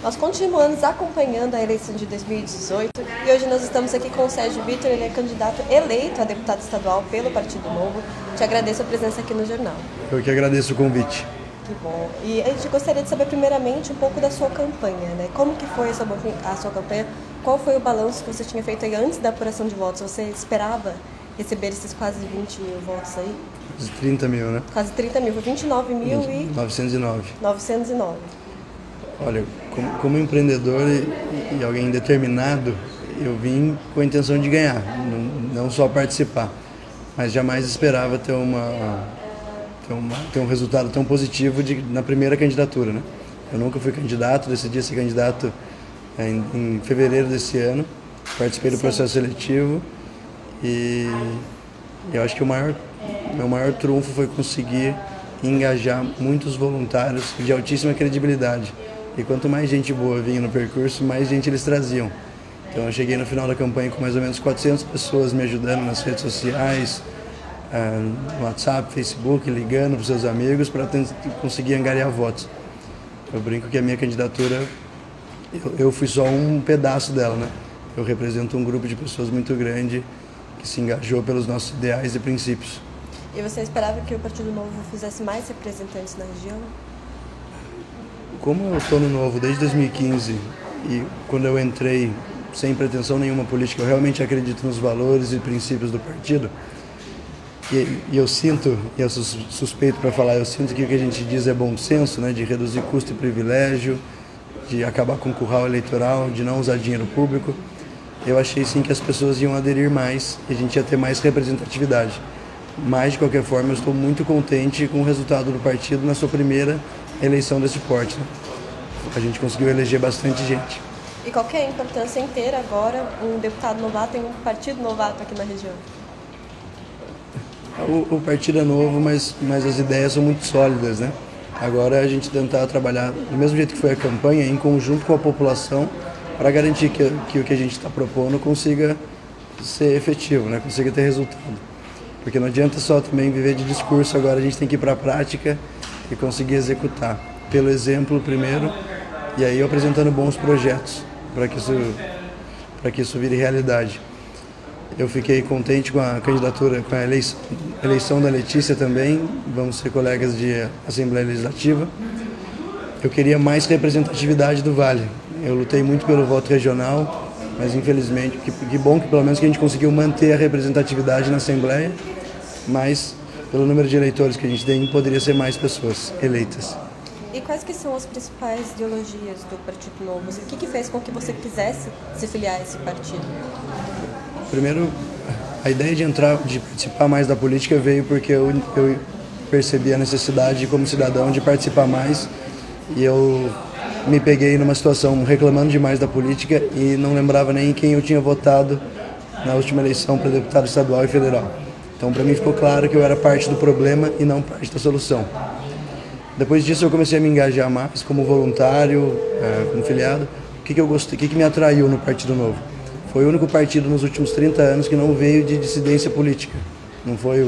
Nós continuamos acompanhando a eleição de 2018 e hoje nós estamos aqui com o Sérgio Vitor, ele é candidato eleito a deputado estadual pelo Partido Novo. Te agradeço a presença aqui no jornal. Eu que agradeço o convite. Que bom. E a gente gostaria de saber primeiramente um pouco da sua campanha, né? Como que foi a sua campanha? Qual foi o balanço que você tinha feito aí antes da apuração de votos? Você esperava receber esses quase 20 mil votos aí? Quase 30 mil, né? Quase 30 mil, foi 29.909. 909. Olha, como empreendedor e alguém determinado, eu vim com a intenção de ganhar, não só participar, mas jamais esperava ter um resultado tão positivo na primeira candidatura, né? Eu nunca fui candidato, decidi ser candidato em fevereiro desse ano, participei do processo seletivo e eu acho que meu maior trunfo foi conseguir engajar muitos voluntários de altíssima credibilidade. E quanto mais gente boa vinha no percurso, mais gente eles traziam. Então eu cheguei no final da campanha com mais ou menos 400 pessoas me ajudando nas redes sociais, no WhatsApp, Facebook, ligando para os seus amigos para conseguir angariar votos. Eu brinco que a minha candidatura, eu fui só um pedaço dela, né? Eu represento um grupo de pessoas muito grande que se engajou pelos nossos ideais e princípios. E você esperava que o Partido Novo fizesse mais representantes na região? Como eu estou no Novo desde 2015 e quando eu entrei sem pretensão nenhuma política, eu realmente acredito nos valores e princípios do partido. E eu sinto, e eu sou suspeito para falar, eu sinto que o que a gente diz é bom senso, né, de reduzir custo e privilégio, de acabar com o curral eleitoral, de não usar dinheiro público. Eu achei sim que as pessoas iam aderir mais e a gente ia ter mais representatividade. Mas, de qualquer forma, eu estou muito contente com o resultado do partido na sua primeira eleição desse porte, né? A gente conseguiu eleger bastante gente. E qual que é a importância em ter agora um deputado novato e um partido novato aqui na região? O partido é novo, mas as ideias são muito sólidas, né? Agora a gente tentar trabalhar do mesmo jeito que foi a campanha, em conjunto com a população, para garantir que o que a gente está propondo consiga ser efetivo, né? Consiga ter resultado. Porque não adianta só também viver de discurso, agora a gente tem que ir para a prática e conseguir executar. Pelo exemplo primeiro, e aí apresentando bons projetos para que isso vire realidade. Eu fiquei contente com a candidatura, com a eleição da Letícia também, vamos ser colegas de Assembleia Legislativa. Eu queria mais representatividade do Vale. Eu lutei muito pelo voto regional, mas infelizmente, que bom que pelo menos que a gente conseguiu manter a representatividade na Assembleia, mas pelo número de eleitores que a gente tem, poderia ser mais pessoas eleitas. E quais que são as principais ideologias do Partido Novo? O que fez com que você quisesse se filiar a esse partido? Primeiro, a ideia de participar mais da política veio porque eu percebi a necessidade como cidadão de participar mais e eu me peguei numa situação reclamando demais da política e não lembrava nem quem eu tinha votado na última eleição para deputado estadual e federal. Então, para mim ficou claro que eu era parte do problema e não parte da solução. Depois disso, eu comecei a me engajar mais como voluntário, como filiado. O que eu gostei, o que me atraiu no Partido Novo? Foi o único partido nos últimos 30 anos que não veio de dissidência política. Não foi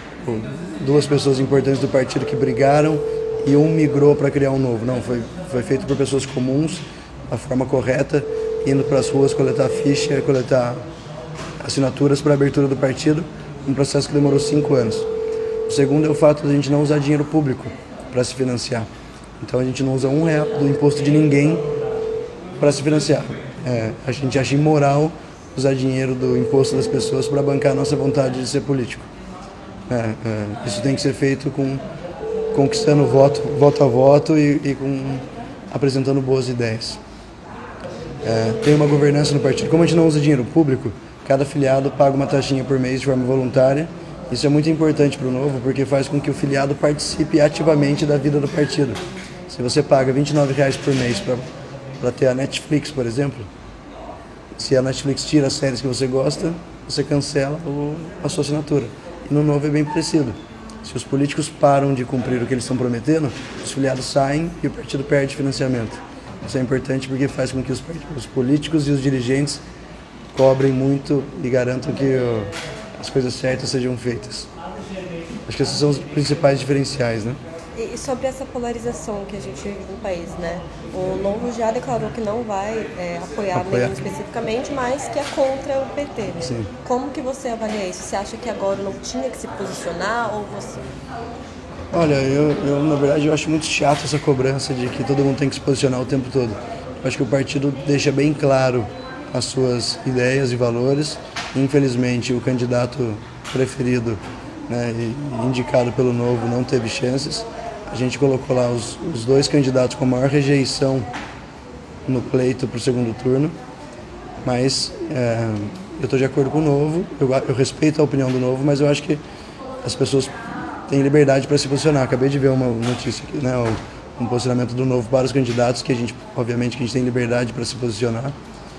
duas pessoas importantes do partido que brigaram e um migrou para criar um novo. Não, foi feito por pessoas comuns, da forma correta, indo para as ruas coletar ficha, coletar assinaturas para a abertura do partido, um processo que demorou 5 anos. O segundo é o fato de a gente não usar dinheiro público para se financiar. Então a gente não usa R$1 do imposto de ninguém para se financiar. A gente acha imoral usar dinheiro do imposto das pessoas para bancar a nossa vontade de ser político. Isso tem que ser feito conquistando voto a voto e apresentando boas ideias. Tem uma governança no partido. Como a gente não usa dinheiro público, cada filiado paga uma taxinha por mês de forma voluntária. Isso é muito importante para o Novo, porque faz com que o filiado participe ativamente da vida do partido. Se você paga R$29 por mês para ter a Netflix, por exemplo, se a Netflix tira as séries que você gosta, você cancela a sua assinatura. E no Novo é bem parecido. Se os políticos param de cumprir o que eles estão prometendo, os filiados saem e o partido perde financiamento. Isso é importante porque faz com que os políticos e os dirigentes cobrem muito e garantam que as coisas certas sejam feitas. Acho que esses são os principais diferenciais, né? E sobre essa polarização que a gente vive no país, né? O Novo já declarou que não vai apoiar nenhum especificamente, mas que é contra o PT, né? Sim. Como que você avalia isso? Você acha que agora não tinha que se posicionar ou você... Olha, eu na verdade eu acho muito chato essa cobrança de que todo mundo tem que se posicionar o tempo todo. Eu acho que o partido deixa bem claro as suas ideias e valores. Infelizmente o candidato preferido, né, e indicado pelo Novo não teve chances. A gente colocou lá os dois candidatos com maior rejeição no pleito para o segundo turno, mas eu estou de acordo com o Novo, eu respeito a opinião do Novo, mas eu acho que as pessoas têm liberdade para se posicionar. Acabei de ver uma notícia aqui, né, um posicionamento do Novo para os candidatos, que a gente, obviamente, que a gente tem liberdade para se posicionar.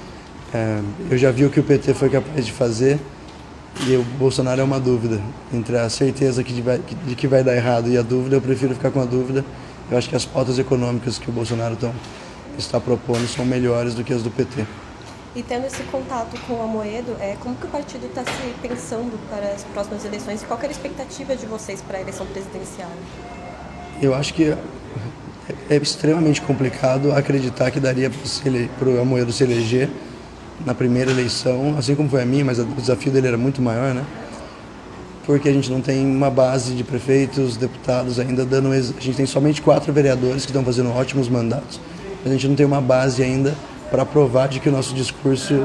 Eu já vi o que o PT foi capaz de fazer, e o Bolsonaro é uma dúvida. Entre a certeza de que vai dar errado e a dúvida, eu prefiro ficar com a dúvida. Eu acho que as pautas econômicas que o Bolsonaro está propondo são melhores do que as do PT. E tendo esse contato com o Amoedo, como que o partido está se pensando para as próximas eleições? E qual que é a expectativa de vocês para a eleição presidencial? Eu acho que é extremamente complicado acreditar que daria para o Amoedo se eleger na primeira eleição, assim como foi a minha, mas o desafio dele era muito maior, né? Porque a gente não tem uma base de prefeitos, deputados ainda dando... A gente tem somente 4 vereadores que estão fazendo ótimos mandatos, mas a gente não tem uma base ainda para provar de que o nosso discurso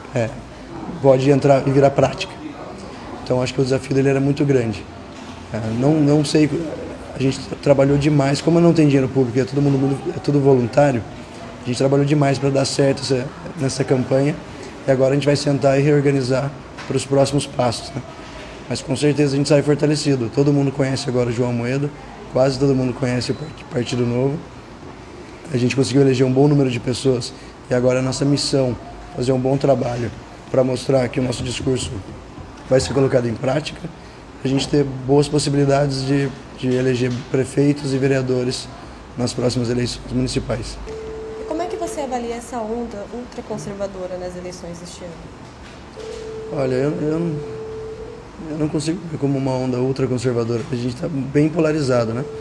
pode entrar e virar prática. Então acho que o desafio dele era muito grande. Não sei, a gente trabalhou demais, como não tem dinheiro público e é tudo voluntário, a gente trabalhou demais para dar certo nessa campanha, e agora a gente vai sentar e reorganizar para os próximos passos, né? Mas com certeza a gente sai fortalecido. Todo mundo conhece agora o João Amoedo, quase todo mundo conhece o Partido Novo. A gente conseguiu eleger um bom número de pessoas, e agora a nossa missão é fazer um bom trabalho para mostrar que o nosso discurso vai ser colocado em prática, a gente ter boas possibilidades de eleger prefeitos e vereadores nas próximas eleições municipais. Como é que você avalia essa onda ultraconservadora nas eleições deste ano? Olha, eu não consigo ver como uma onda ultraconservadora. A gente está bem polarizado, né?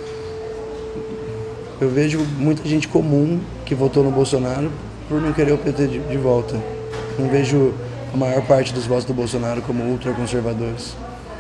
Eu vejo muita gente comum que votou no Bolsonaro por não querer o PT de volta. Não vejo a maior parte dos votos do Bolsonaro como ultraconservadores.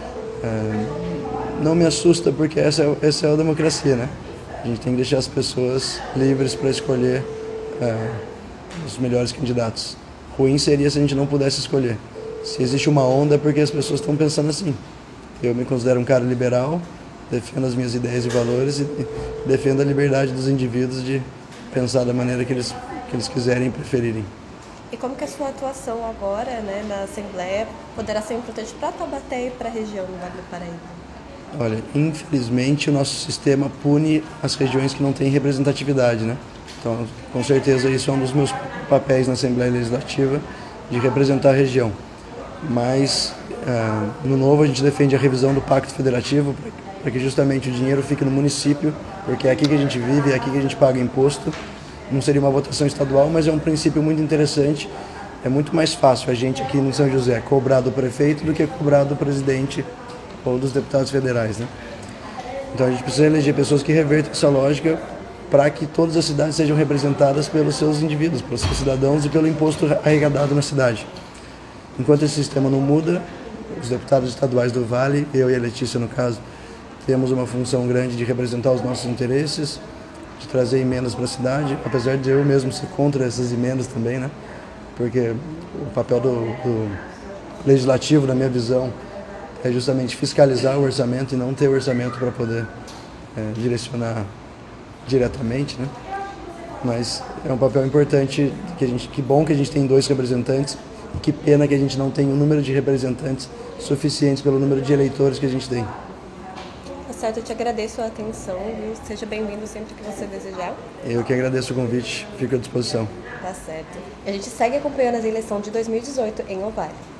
Não me assusta, porque essa é a democracia, né? A gente tem que deixar as pessoas livres para escolher os melhores candidatos. Ruim seria se a gente não pudesse escolher. Se existe uma onda é porque as pessoas estão pensando assim. Eu me considero um cara liberal, defendo as minhas ideias e valores e defendo a liberdade dos indivíduos de pensar da maneira que eles quiserem e preferirem. E como que a sua atuação agora, né, na Assembleia poderá ser importante para Taubaté e para a região do Vale do Paraíba? Olha, infelizmente o nosso sistema pune as regiões que não têm representatividade, né? Então, com certeza isso é um dos meus papéis na Assembleia Legislativa, de representar a região. Mas no Novo a gente defende a revisão do Pacto Federativo para que justamente o dinheiro fique no município, porque é aqui que a gente vive, é aqui que a gente paga imposto. Não seria uma votação estadual, mas é um princípio muito interessante. É muito mais fácil a gente aqui em São José cobrar do prefeito do que cobrar do presidente ou dos deputados federais, né? Então a gente precisa eleger pessoas que revertam essa lógica para que todas as cidades sejam representadas pelos seus indivíduos, pelos seus cidadãos e pelo imposto arrecadado na cidade. Enquanto esse sistema não muda, os deputados estaduais do Vale, eu e a Letícia no caso, temos uma função grande de representar os nossos interesses, de trazer emendas para a cidade, apesar de eu mesmo ser contra essas emendas também, né? Porque o papel do legislativo, na minha visão, é justamente fiscalizar o orçamento e não ter orçamento para poder direcionar diretamente, né? Mas é um papel importante, que bom que a gente tem 2 representantes, e que pena que a gente não tem um número de representantes suficientes pelo número de eleitores que a gente tem. Tá certo, eu te agradeço a atenção, viu? Seja bem-vindo sempre que você desejar. Eu que agradeço o convite, fico à disposição. Tá certo. A gente segue acompanhando as eleições de 2018 em Ovalle.